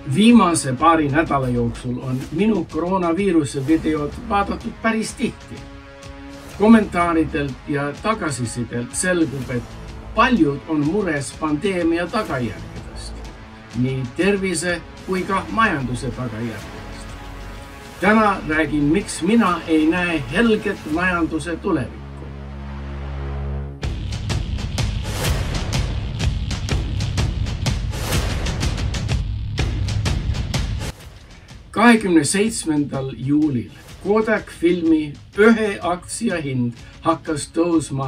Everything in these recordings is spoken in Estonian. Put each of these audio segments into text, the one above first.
Viimase paari nädala jooksul on minu koroonaviiruse videod vaadatud päris tihti. Kommentaaridelt ja tagasisidelt selgub, et paljud on mures pandeemia tagajärgedest, nii tervise kui ka majanduse tagajärgedest. Täna räägin, miks mina ei näe helget majanduse tulevikku. 27. juulil Kodak filmi ühe aktsia hind hakkas tõusma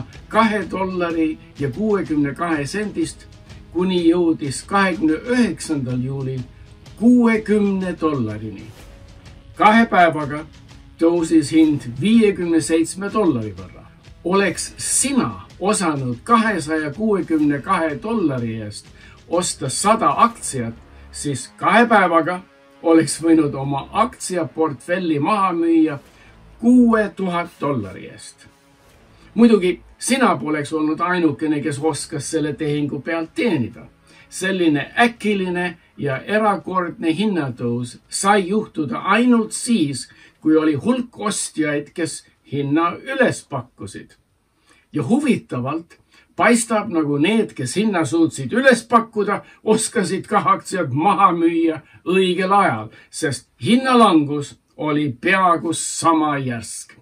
$2.62 kuni jõudis 29. juulil $60. 2 päevaga tõusis hind $57 võrra. Oleks sina osanud $262 eest osta 100 aktsiat, siis 2 päevaga oleks võinud oma aktsiaportfelli maha müüa $6000 eest. Muidugi sina poleks olnud ainukene, kes oskas selle tehingu pealt teenida. Selline äkiline ja erakordne hinnatõus sai juhtuda ainult siis, kui oli hulk ostjaid, kes hinna üles pakkusid. Ja huvitavalt paistab, nagu need, kes hinna suutsid üles pakkuda, oskasid ka aktsiad maha müüa õigel ajal, sest hinnalangus oli peaaegu sama järsk.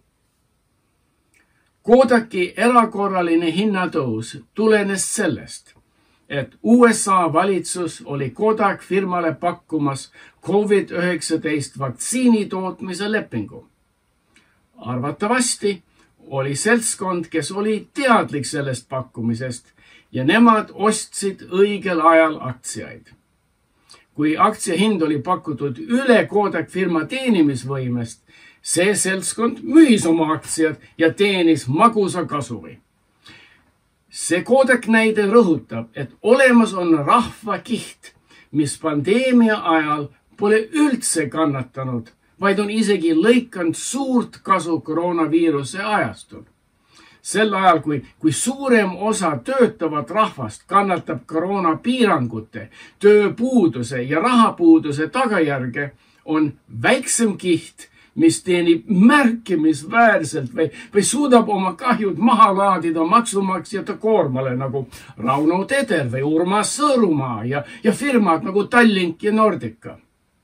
Kodaki erakorraline hinnatõus tulenes sellest, et USA valitsus oli Kodak firmale pakkumas COVID-19 vaktsiini tootmise lepingu. Arvatavasti oli seltskond, kes oli teadlik sellest pakkumisest ja nemad ostsid õigel ajal aktsiaid. Kui aktsia hind oli pakutud üle Kodak firma teenimisvõimest, see seltskond müüs oma aktsiad ja teenis magusa kasumi. See Kodak näide rõhutab, et olemas on rahvakiht, mis pandeemia ajal pole üldse kannatanud, vaid on isegi lõikanud suurt kasu koroonaviiruse ajastul. Sel ajal, kui suurem osa töötavat rahvast kannatab koroonapiirangute, tööpuuduse ja rahapuuduse tagajärge, on väiksem kiht, mis teenib märkimisväärselt või suudab oma kahjud maha laadida maksumaksjate koormale, nagu Rauno Teder või Urmas Sõõrumaa ja firmad nagu Tallink ja Nordica.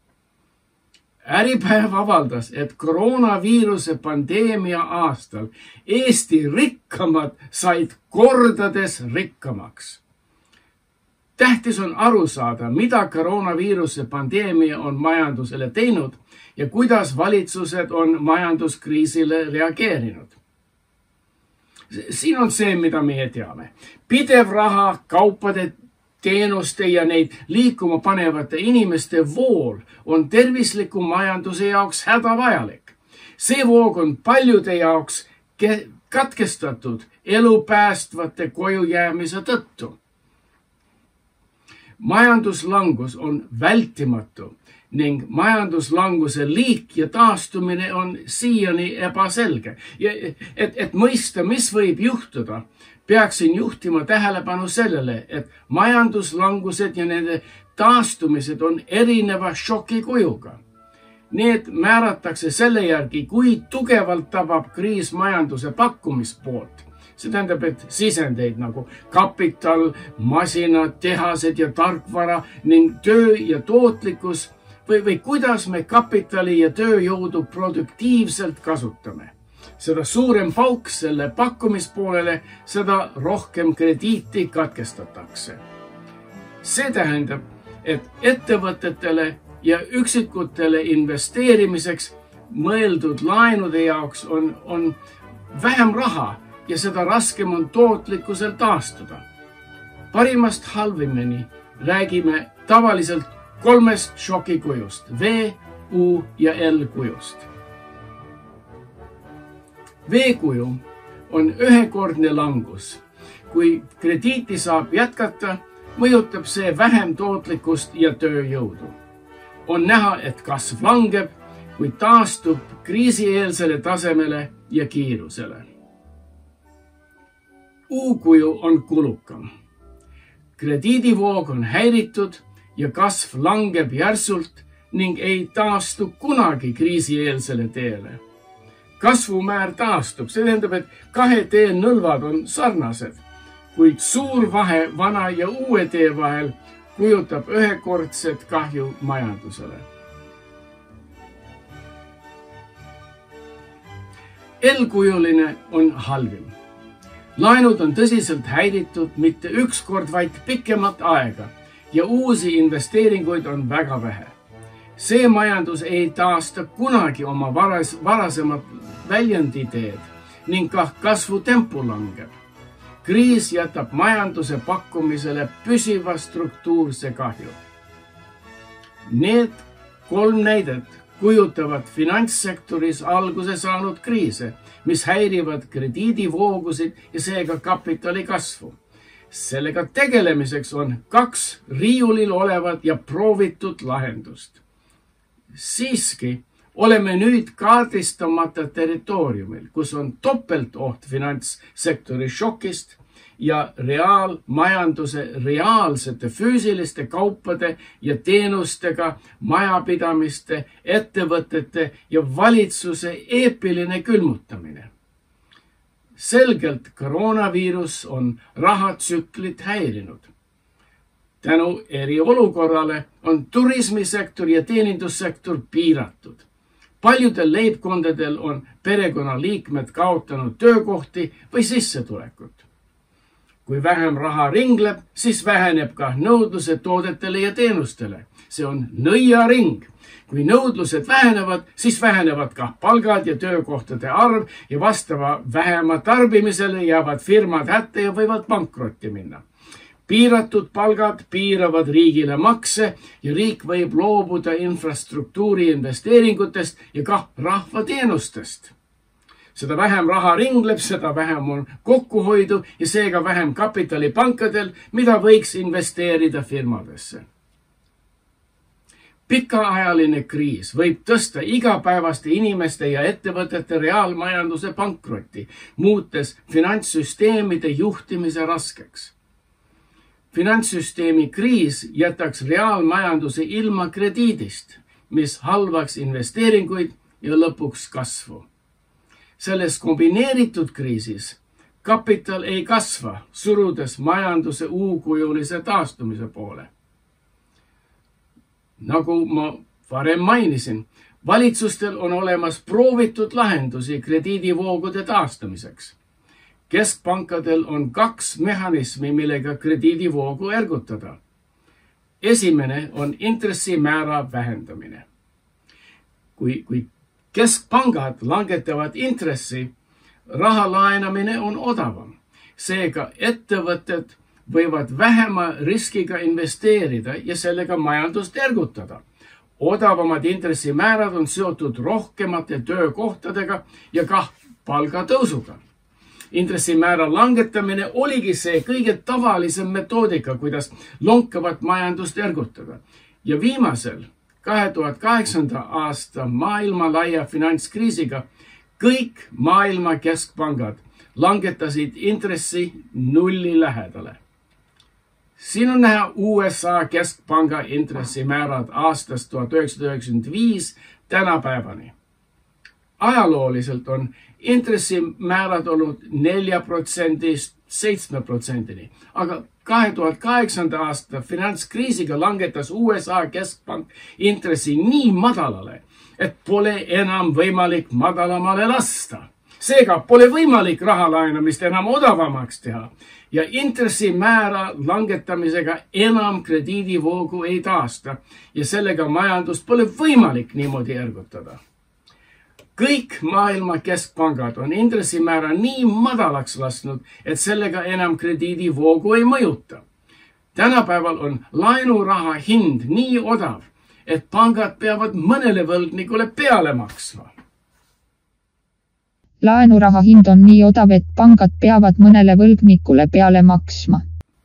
Äripäev avaldas, et koroonaviiruse pandeemia aastal Eesti rikkamad said kordades rikkamaks. Tähtis on aru saada, mida koroonaviiruse pandeemia on majandusele teinud ja kuidas valitsused on majanduskriisile reageerinud. Siin on see, mida meie teame. Pidev raha, kaupade, teenuste ja neid liikuma panevate inimeste vool on tervisliku majanduse jaoks hädavajalik. See voog on paljude jaoks katkestatud elu päästvate koju jäämise tõttu. Majanduslangus on vältimatu ning majanduslanguse liik ja taastumine on siiani ebaselge. Et mõista, mis võib juhtuda, peaksin juhtima tähelepanu sellele, et majanduslangused ja nende taastumised on erineva šoki kujuga. Need määratakse selle järgi, kui tugevalt tabab kriis majanduse pakkumispoolt. See tähendab, et sisendeid nagu kapital, masinad, tehased ja tarkvara ning töö ja tootlikkus või kuidas me kapitali ja tööjõudu produktiivselt kasutame. Seda suurem pauk selle pakkumispoolele, seda rohkem krediiti katkestatakse. See tähendab, et ettevõtetele ja üksikutele investeerimiseks mõeldud laenude jaoks on vähem raha ja seda raskem on tootlikkusel taastuda. Parimast halvimini räägime tavaliselt 3 šokikujust, V, U ja L kujust. V-kuju on ühekordne langus. Kui krediiti saab jätkata, mõjutab see vähem tootlikkust ja tööjõudu. On näha, et kasv langeb, kui taastub kriisieelsele tasemele ja kiirusele. U-kuju on kulukam. Krediidivoog on häiritud ja kasv langeb järsult ning ei taastu kunagi kriisieelsele teele. Kasvumäär taastub, see tähendab, et kahe tee nõlvad on sarnased, kuid suur vahe vana ja uue tee vahel kujutab ühekordset kahju majandusele. Eelkujuline on halvim. Laenud on tõsiselt häiritud mitte üks kord, vaid pikemat aega ja uusi investeeringuid on väga vähe. See majandus ei taasta kunagi oma varasemat väljenditeed ning ka kasvutempo langeb. Kriis jätab majanduse pakkumisele püsiva struktuurse kahju. Need 3 näidet kujutavad finantssektoris alguse saanud kriise, mis häirivad krediidivoogusid ja seega kapitali kasvu. Sellega tegelemiseks on 2 riiulil olevat ja proovitud lahendust. Siiski oleme nüüd kaardistamata territooriumil, kus on topeltoht finantssektori šokist ja reaalmajanduse reaalsete füüsiliste kaupade ja teenustega majapidamiste, ettevõtete ja valitsuse eepiline külmutamine. Selgelt koroonaviirus on rahatsüklit häirinud. Tänu eriolukorrale on turismisektor ja teenindussektor piiratud. Paljudel leibkondadel on perekonnaliikmed kaotanud töökohti või sissetulekut. Kui vähem raha ringleb, siis väheneb ka nõudluse toodetele ja teenustele. See on nõiaring. Kui nõudlused vähenevad, siis vähenevad ka palgad ja töökohtade arv ja vastava vähema tarbimisele jäävad firmad hätta ja võivad pankrotti minna. Piiratud palgad piiravad riigile makse ja riik võib loobuda infrastruktuuri investeeringutest ja ka rahvateenustest. Seda vähem raha ringleb, seda vähem on kokkuhoidu ja seega vähem kapitali pankadel, mida võiks investeerida firmadesse. Pikaajaline kriis võib tõsta igapäevaste inimeste ja ettevõtete reaalmajanduse pankrotti, muutes finantssüsteemide juhtimise raskeks. Finantssüsteemi kriis jätaks reaalmajanduse ilma krediidist, mis halvaks investeeringuid ja lõpuks kasvu. Selles kombineeritud kriisis kapital ei kasva, surudes majanduse uukujulise taastumise poole. Nagu ma varem mainisin, valitsustel on olemas proovitud lahendusi krediidivoogude taastamiseks. Keskpankadel on 2 mehhanismi, millega krediidivoogu ergutada. Esimene on intressimäära vähendamine. Kui keskpangad langetavad intressi, raha laenamine on odavam. Seega ettevõtted võivad vähema riskiga investeerida ja sellega majandust ergutada. Odavamad intressimäärad on seotud rohkemate töökohtadega ja ka palgatõusuga. Intressimäära langetamine oligi see kõige tavalisem metoodika, kuidas lonkavat majandust ergutada. Ja viimasel 2008. aasta maailmalaia finantskriisiga kõik maailma keskpangad langetasid intressi 0 lähedale. Siin on näha USA keskpanga intressimäärad aastast 1995 tänapäevani. Ajalooliselt on intressimäärad olnud 4%-st 7%-ni, aga 2008. aasta finantskriisiga langetas USA keskpank intressi nii madalale, et pole enam võimalik madalamale lasta. Seega pole võimalik raha laenamist enam odavamaks teha ja intressimäära langetamisega enam krediidivoogu ei taasta ja sellega majandust pole võimalik niimoodi ergutada. Kõik maailma keskpangad on intressimäära nii madalaks lasknud, et sellega enam krediidivoogu ei mõjuta. Tänapäeval on laenuraha hind nii odav, et pangad peavad mõnele võlgnikule peale maksma. Laenuraha hind on nii odav, et pangad peavad mõnele võlgnikule peale maksma.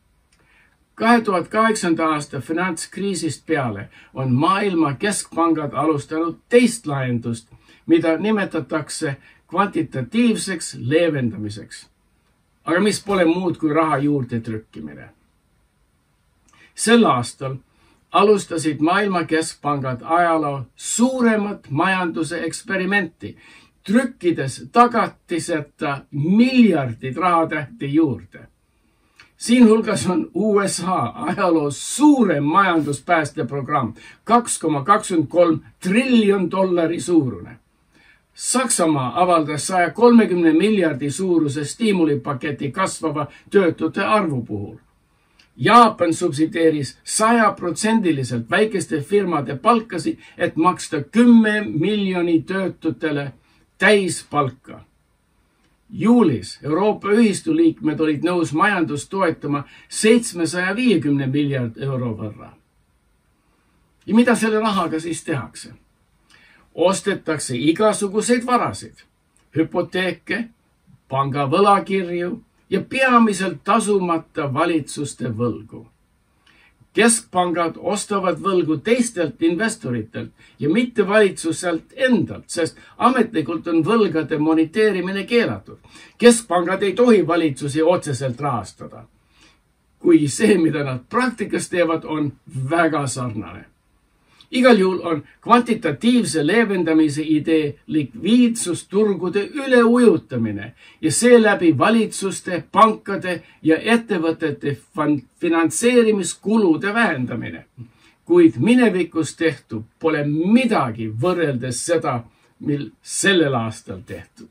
2008. aasta finantskriisist peale on maailma keskpangad alustanud teist lahendust, mida nimetatakse kvantitatiivseks leevendamiseks, aga mis pole muud kui raha juurde trükkimine. Sel aastal alustasid maailma keskpangad ajaloo suuremat majanduse eksperimenti, trükkides tagatiseta miljardid rahatähti juurde. Siin hulgas on USA ajaloo suurem majanduspäästeprogramm, $2,23 triljon suurune. Saksamaa avaldas 130 miljardi suuruse stiimulipaketi kasvava töötute arvu puhul. Jaapan subsideeris 100% väikeste firmade palkasid, et maksta 10 miljoni töötutele täispalka. Juulis Euroopa ühistu liikmed olid nõus majandust toetama 750 miljard euro võrra. Ja mida selle rahaga siis tehakse? Ostetakse igasuguseid varasid, hüpoteeke, panga võlakirju ja peamiselt tasumata valitsuste võlgu. Keskpangad ostavad võlgu teistelt investoritelt ja mitte valitsuselt endalt, sest ametlikult on võlgade moniteerimine keelatud. Keskpangad ei tohi valitsusi otseselt rahastada, kuigi see, mida nad praktikas teevad, on väga sarnane. Igal juhul on kvantitatiivse leevendamise idee likviidsusturgude üleujutamine ja seeläbi valitsuste, pankade ja ettevõtete finantseerimiskulude vähendamine. Kuid minevikus tehtu pole midagi võrreldes seda, mil sellel aastal tehtud.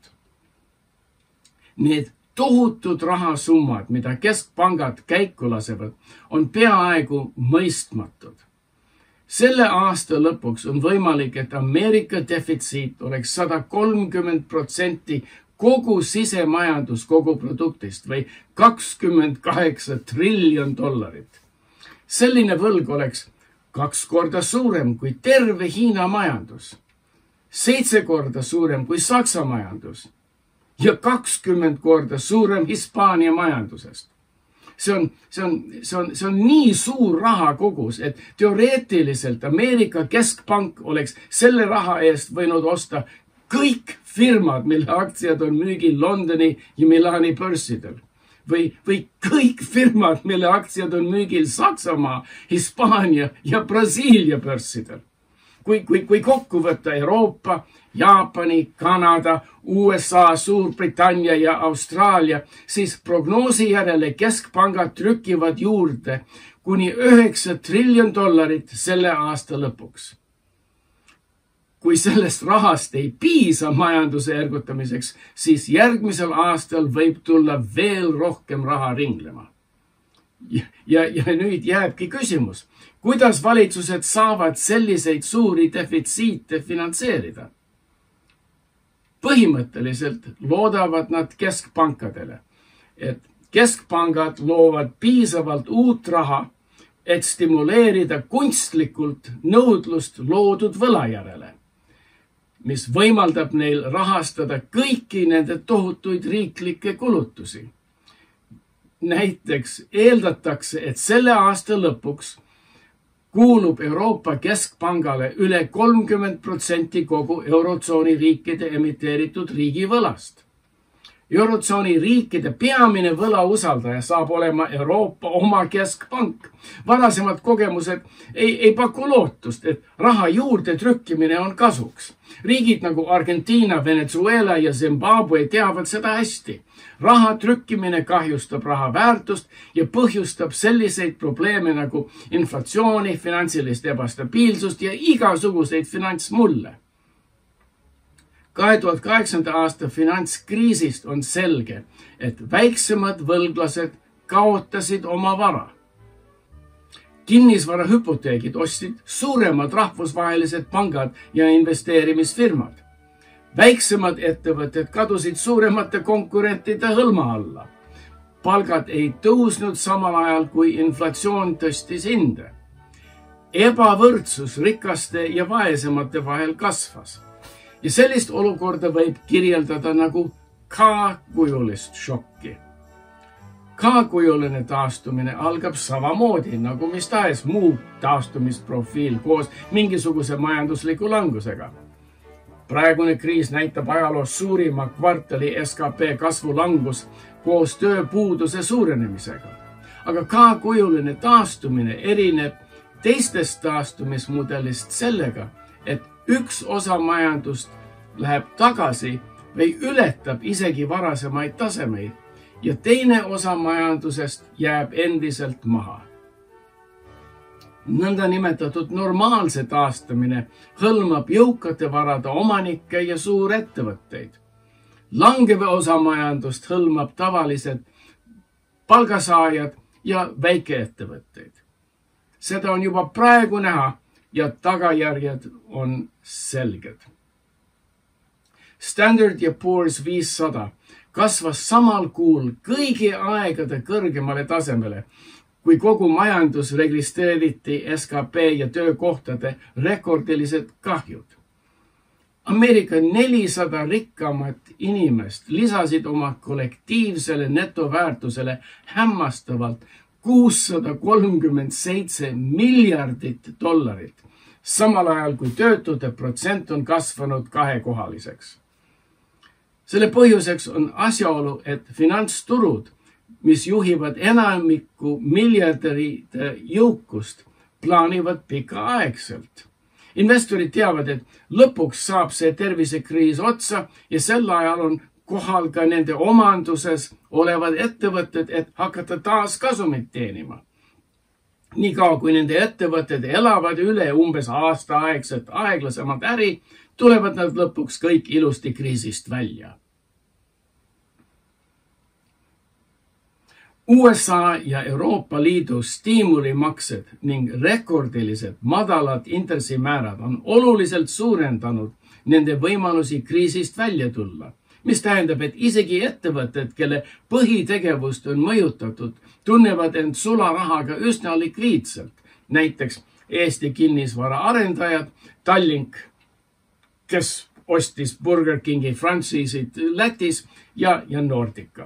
Need tohutud rahasummad, mida keskpangad käiku lasevad, on peaaegu mõistmatud. Selle aasta lõpuks on võimalik, et Ameerika defitsiit oleks 130% kogu sisemajandus koguproduktist või $28 triljon. Selline võlg oleks 2 korda suurem kui terve Hiina majandus, 7 korda suurem kui Saksa majandus ja 20 korda suurem Hispaania majandusest. See on nii suur raha kogus, et teoreetiliselt Ameerika keskpank oleks selle raha eest võinud osta kõik firmad, mille aktsiad on müügil Londoni ja Milani börsidel. Või kõik firmad, mille aktsiad on müügil Saksamaa, Hispaania ja Brasiilia börsidel. Kui kokku võtta Euroopa, Jaapani, Kanada, USA, Suurbritannia ja Austraalia, siis prognoosi järele keskpangad trükivad juurde kuni $9 triljon selle aasta lõpuks. Kui sellest rahast ei piisa majanduse ergutamiseks, siis järgmisel aastal võib tulla veel rohkem raha ringlema. Ja nüüd jääbki küsimus, kuidas valitsused saavad selliseid suuri defitsiite finantseerida? Põhimõtteliselt loodavad nad keskpankadele, et keskpangad loovad piisavalt uut raha, et stimuleerida kunstlikult nõudlust loodud võla järele, mis võimaldab neil rahastada kõiki nende tohutuid riiklikke kulutusi. Näiteks eeldatakse, et selle aasta lõpuks kuulub Euroopa Keskpangale üle 30% kogu eurotsooni riikide emiteeritud riigivõlast. Eurotsooni riikide peamine võlausaldaja saab olema Euroopa oma keskpank. Varasemad kogemused ei paku lootust, et raha juurde trükkimine on kasuks. Riigid nagu Argentiina, Venezuela ja Zimbabwe teavad seda hästi. Raha trükkimine kahjustab raha väärtust ja põhjustab selliseid probleeme nagu inflatsiooni, finantsilist ebastabiilsust ja igasuguseid finantsmulle. 2008. aasta finantskriisist on selge, et väiksemad võlglased kaotasid oma vara. Kinnisvarahüpoteegid ostsid suuremad rahvusvahelised pangad ja investeerimisfirmad. Väiksemad ettevõtted kadusid suuremate konkurentide hõlma alla. Palgad ei tõusnud samal ajal, kui inflatsioon tõstis hinde. Ebavõrdsus rikaste ja vaesemate vahel kasvas. Ja sellist olukorda võib kirjeldada nagu K-kujulist šokki. K-kujuline taastumine algab samamoodi nagu mis tahes muu taastumisprofiil koos mingisuguse majandusliku langusega. Praegune kriis näitab ajaloos suurima kvartali SKP kasvu langus koos tööpuuduse suurenemisega. Aga K-kujuline taastumine erineb teistest taastumismudelist sellega, et üks osa majandust läheb tagasi või ületab isegi varasemaid tasemeid ja teine osa majandusest jääb endiselt maha. Nõndanimetatud normaalse taastamine hõlmab jõukate varade omanikke ja suurettevõtteid. Langeva osa majandust hõlmab tavalised palgasaajad ja väikeettevõtteid. Seda on juba praegu näha ja tagajärjed on selged. Standard & Poor's 500 kasvas samal kuul kõigi aegade kõrgemale tasemele, kui kogu majandus registreeriti SKP ja töökohtade rekordilised kahjud. Ameerika 400 rikkamat inimest lisasid oma kollektiivsele netoväärtusele hämmastavalt $637 miljardit, samal ajal kui töötute protsent on kasvanud kahekohaliseks. Selle põhjuseks on asjaolu, et finantsturud, mis juhivad enamikku miljardäride jõukust, plaanivad pikaaegselt. Investorid teavad, et lõpuks saab see tervisekriis otsa ja sel ajal on kohal ka nende omanduses olevad ettevõtted, et hakata taas kasumit teenima. Niikaua kui nende ettevõtted elavad üle umbes aastaaegset aeglasemalt äri, tulevad nad lõpuks kõik ilusti kriisist välja. USA ja Euroopa Liidu stiimulimaksed ning rekordilised madalad intressimäärad on oluliselt suurendanud nende võimalusi kriisist välja tulla, mis tähendab, et isegi ettevõtted, kelle põhitegevust on mõjutatud, tunnevad end sularahaga üsna likviidselt. Näiteks Eesti kinnisvara arendajad, Tallink, kes ostis Burger Kingi frantsiisid Lätis ja Nordica.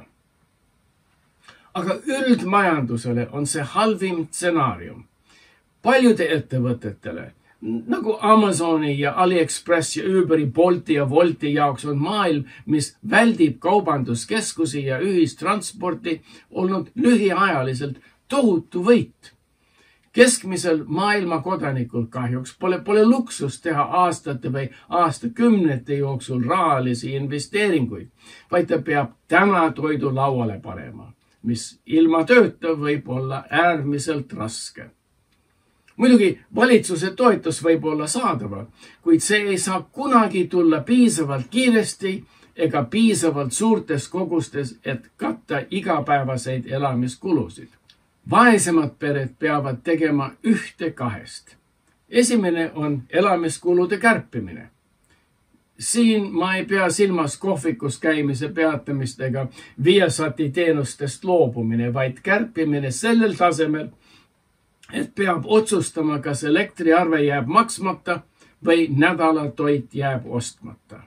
Aga üldmajandusele on see halvim stsenaarium. Paljude ettevõtetele, nagu Amazoni ja AliExpress ja Uberi, Bolti ja Wolti jaoks on maailm, mis väldib kaubanduskeskusi ja ühistransporti, olnud lühiajaliselt tohutu võit. Keskmisel maailma kodanikul kahjuks pole luksust teha aastate või aastakümnete jooksul rahalisi investeeringuid, vaid ta peab täna toidu lauale panema, mis ilma tööta võib olla äärmiselt raske. Muidugi valitsuse toetus võib olla saadava, kuid see ei saa kunagi tulla piisavalt kiiresti ega piisavalt suurtes kogustes, et katta igapäevaseid elamiskulusid. Vaesemad pered peavad tegema ühte kahest. Esimene on elamiskulude kärpimine. Siin ma ei pea silmas kohvikus käimise peatamist ega Viasati teenustest loobumine, vaid kärpimine sellel tasemel, et peab otsustama, kas elektriarve jääb maksmata või nädalatoit jääb ostmata.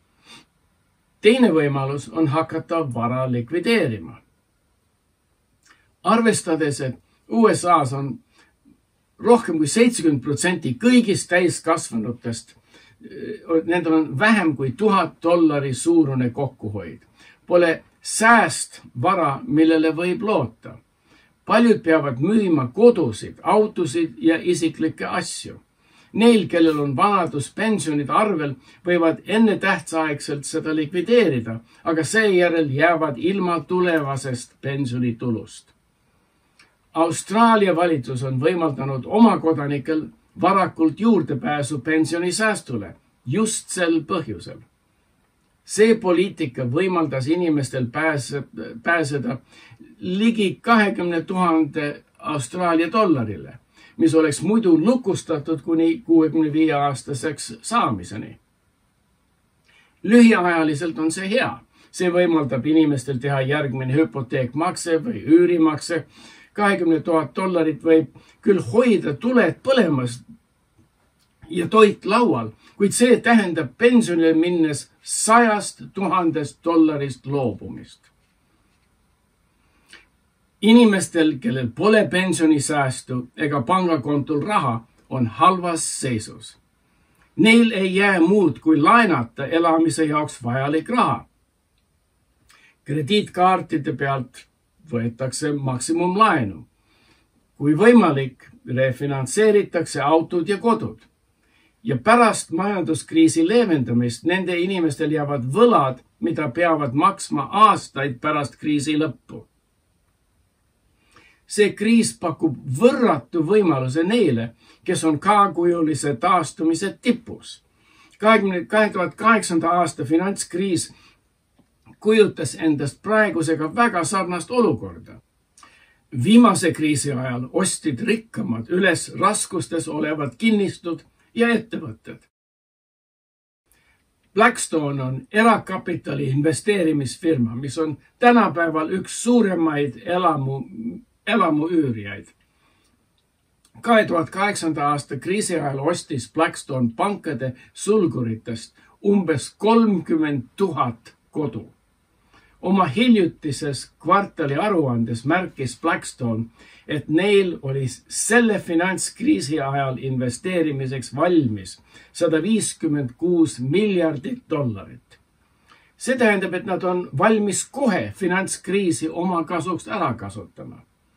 Teine võimalus on hakata vara likvideerima. Arvestades, et USA's on rohkem kui 70% kõigist täiskasvanutest, nendel on vähem kui $1000 suurune kokkuhoid. Pole sääst vara, millele võib loota. Paljud peavad müüma kodusid, autosid ja isiklikke asju. Neil, kellel on vanaduspensionid arvel, võivad enne tähtsaegselt seda likvideerida, aga seejärel jäävad ilma tulevasest pensionitulust. Austraalia valitsus on võimaldanud oma kodanikel varakult juurdepääsu pensionisäästule, just sel põhjusel. See poliitika võimaldas inimestel pääseda ligi 20 000 Austraalia dollarile, mis oleks muidu lukustatud kuni 65-aastaseks saamiseni. Lühiajaliselt on see hea. See võimaldab inimestel teha järgmine hüpoteekmakse või üürimakse. $20 000 võib küll hoida tuled põlemas ja toit laual, kuid see tähendab pensionile minnes $100 000 loobumist. Inimestel, kellel pole pensionisäästu ega pangakontol raha, on halvas seisus. Neil ei jää muud kui laenata elamise jaoks vajalik raha. Krediitkaartide pealt võetakse maksimumlaenu. Kui võimalik, refinantseeritakse autod ja kodud. Ja pärast majanduskriisi leevendamist nende inimestel jäävad võlad, mida peavad maksma aastaid pärast kriisi lõppu. See kriis pakub võrratu võimaluse neile, kes on kaagujulise taastumise tipus. 2008. aasta finantskriis kujutas endast praegusega väga sarnast olukorda. Viimase kriisi ajal ostid rikkamad üles raskustes olevad kinnistud ja ettevõtted. Blackstone on erakapitali investeerimisfirma, mis on tänapäeval üks suuremaid elamuüürijaid. 2008. aasta kriisi ajal ostis Blackstone pankade sulguritest umbes 30 000 kodu. Oma hiljutises kvartali aruandes märkis Blackstone, et neil oli selle finantskriisi ajal investeerimiseks valmis $156 miljardit. See tähendab, et nad on valmis kohe finantskriisi oma kasuks ära kasutama.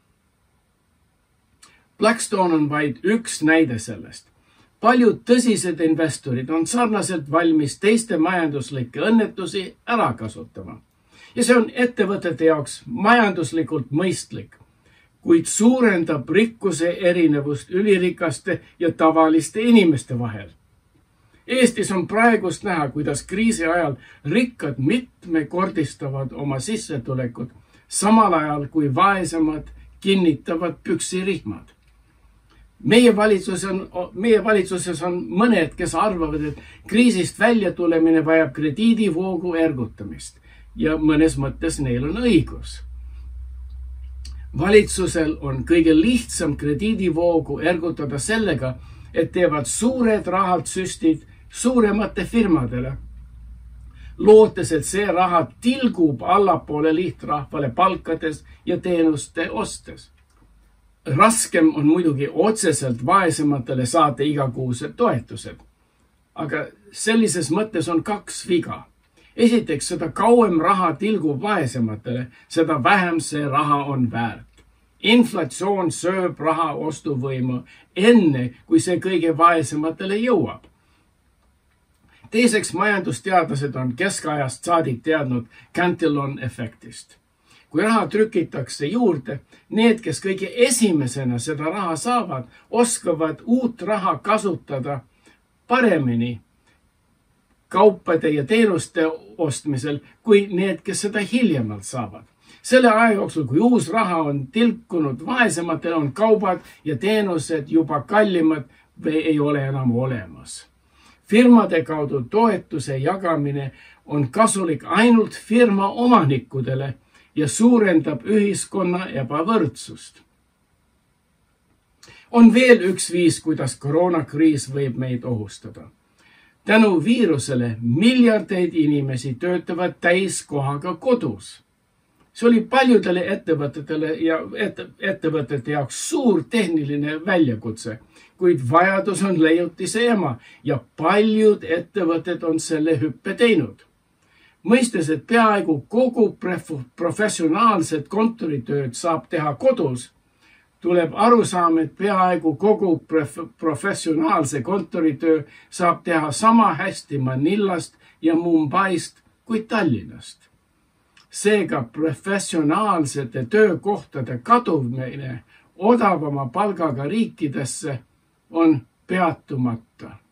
Blackstone on vaid üks näide sellest. Paljud tõsised investorid on sarnaselt valmis teiste majanduslikke õnnetusi ära kasutama. Ja see on ettevõtete jaoks majanduslikult mõistlik, kuid suurendab rikkuse erinevust ülirikaste ja tavaliste inimeste vahel. Eestis on praegust näha, kuidas kriisi ajal rikkad mitmekordistavad oma sissetulekut, samal ajal kui vaesemad kinnitavad püksirihmad. Meie valitsuses on mõned, kes arvavad, et kriisist välja tulemine vajab krediidivoogu ergutamist ja mõnes mõttes neil on õigus. Valitsusel on kõige lihtsam krediidivoogu ergutada sellega, et teevad suured rahad süstid suuremate firmadele, lootes, et see raha tilgub allapoole lihtrahvale palkades ja teenuste ostes. Raskem on muidugi otseselt vaesematele saada igakuused toetused. Aga sellises mõttes on kaks viga. Esiteks, seda kauem raha tilgub vaesematele, seda vähem see raha on väärt. Inflatsioon sööb raha ostuvõimu enne, kui see kõige vaesematele jõuab. Teiseks, majandusteadlased on keskajast saadik teadnud Cantillon efektist. Kui raha trükitakse juurde, need, kes kõige esimesena seda raha saavad, oskavad uut raha kasutada paremini kaupade ja teenuste ostmisel, kui need, kes seda hiljemalt saavad. Selle aja jooksul, kui uus raha on tilkunud vaesematele, on kaubad ja teenused juba kallimad või ei ole enam olemas. Firmade kaudu toetuse jagamine on kasulik ainult firma omanikudele ja suurendab ühiskonna ebavõrdsust. On veel üks viis, kuidas koroonakriis võib meid ohustada. Tänu viirusele miljardeid inimesi töötavad täiskohaga kodus. See oli paljudele ettevõtete jaoks suur tehniline väljakutse, kuid vajadus on leiutise ema ja paljud ettevõtted on selle hüppe teinud. Mõistes, et peaaegu kogu professionaalset kontoritööd saab teha kodus, tuleb arusaam, et peaaegu kogu professionaalse kontoritöö saab teha sama hästi Manillast ja Mumbaist kui Tallinnast. Seega professionaalsete töökohtade kadumine odavama palgaga riikidesse on peatumata.